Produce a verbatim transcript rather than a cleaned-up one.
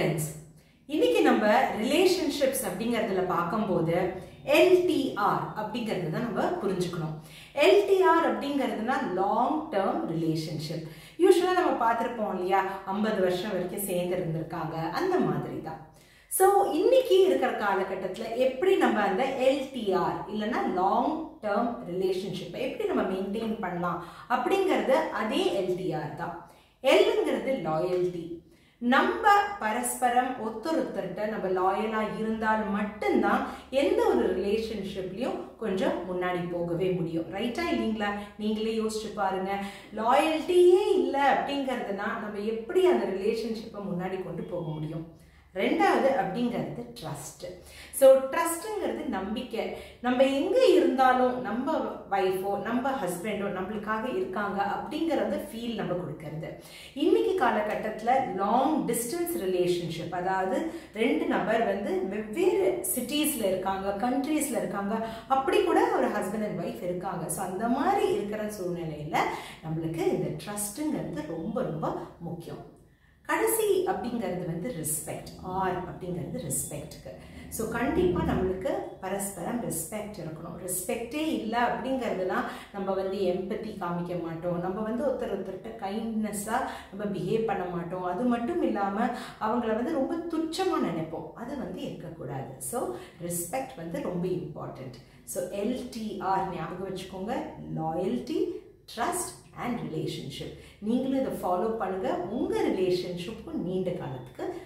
Friends, இன்னைக்கு நம்ம relationships அப்படிங்கிறதுல பார்க்கும்போது எல்டிஆர் அப்படிங்கிறது தான் நம்ம புரிஞ்சுக்கணும். எல்டிஆர் அப்படிங்கிறதுனா லாங் டேர்ம் ரிலேஷன்ஷிப். யூஸ்வலாக நம்ம பார்த்துருப்போம் இல்லையா, ஐம்பது வருஷம் வரைக்கும் சேர்ந்து இருந்திருக்காங்க, அந்த மாதிரி தான். ஸோ இன்னைக்கு இருக்கிற காலகட்டத்தில் எப்படி நம்ம அந்த எல்டிஆர் இல்லைன்னா லாங் டேர்ம் ரிலேஷன்ஷிப்பை எப்படி நம்ம மெயின்டைன் பண்ணலாம் அப்படிங்கிறது அதே எல்டிஆர் தான். எல்ங்கிறது லாயல்ட்டி. நம்ம பரஸ்பரம் ஒருத்தர் ஒருத்தர்கிட்ட நம்ம லாயலாக இருந்தால் மட்டும்தான் எந்த ஒரு ரிலேஷன்ஷிப்லையும் கொஞ்சம் முன்னாடி போகவே முடியும். ரைட்டா இல்லைங்களா? நீங்களே யோசிச்சு பாருங்க. லாயல்ட்டியே இல்லை அப்படிங்கிறதுனா நம்ம எப்படி அந்த ரிலேஷன்ஷிப்பை முன்னாடி கொண்டு போக முடியும்? ரெண்டாவது அப்படிங்கிறது ட்ரஸ்ட். ஸோ ட்ரஸ்ட்டுங்கிறது நம்பிக்கை. நம்ம எங்கே இருந்தாலும் நம்ம ஒய்ஃபோ நம்ம ஹஸ்பண்டோ நம்மளுக்காக இருக்காங்க அப்படிங்கிறத ஃபீல் நம்ம கொடுக்கறது. இன்னைக்கு காலகட்டத்தில் லாங் டிஸ்டன்ஸ் ரிலேஷன்ஷிப், அதாவது ரெண்டு நபர் வந்து வெவ்வேறு சிட்டிஸில் இருக்காங்க, கண்ட்ரீஸில் இருக்காங்க, அப்படி கூட ஒரு ஹஸ்பண்ட் அண்ட் ஒய்ஃப் இருக்காங்க. ஸோ அந்த மாதிரி இருக்கிற சூழ்நிலையில் நம்மளுக்கு இந்த ட்ரஸ்ட்டுங்கிறது ரொம்ப ரொம்ப முக்கியம். கடைசி அப்படிங்கிறது வந்து ரெஸ்பெக்ட். ஆர் அப்படிங்கிறது ரெஸ்பெக்டுக்கு. ஸோ கண்டிப்பாக நம்மளுக்கு பரஸ்பரம் ரெஸ்பெக்ட் இருக்கணும். ரெஸ்பெக்டே இல்லை அப்படிங்கிறதுனா நம்ம வந்து எம்பத்தி காமிக்க மாட்டோம், நம்ம வந்து ஒருத்தர் ஒருத்தர்கிட்ட கைண்ட்னஸாக நம்ம பிஹேவ் பண்ண மாட்டோம். அது மட்டும் இல்லாமல் அவங்கள வந்து ரொம்ப துச்சமாக நினைப்போம். அது வந்து இருக்கக்கூடாது. ஸோ ரெஸ்பெக்ட் வந்து ரொம்ப இம்பார்ட்டண்ட். ஸோ எல்டிஆர் ஞாபகம் வச்சுக்கோங்க. Loyalty, trust and relationship. நீங்களும் இதை ஃபாலோ பண்ணுங்க. உங்கள் ரிலேஷன்ஷிப்பும் நீண்ட காலத்துக்கு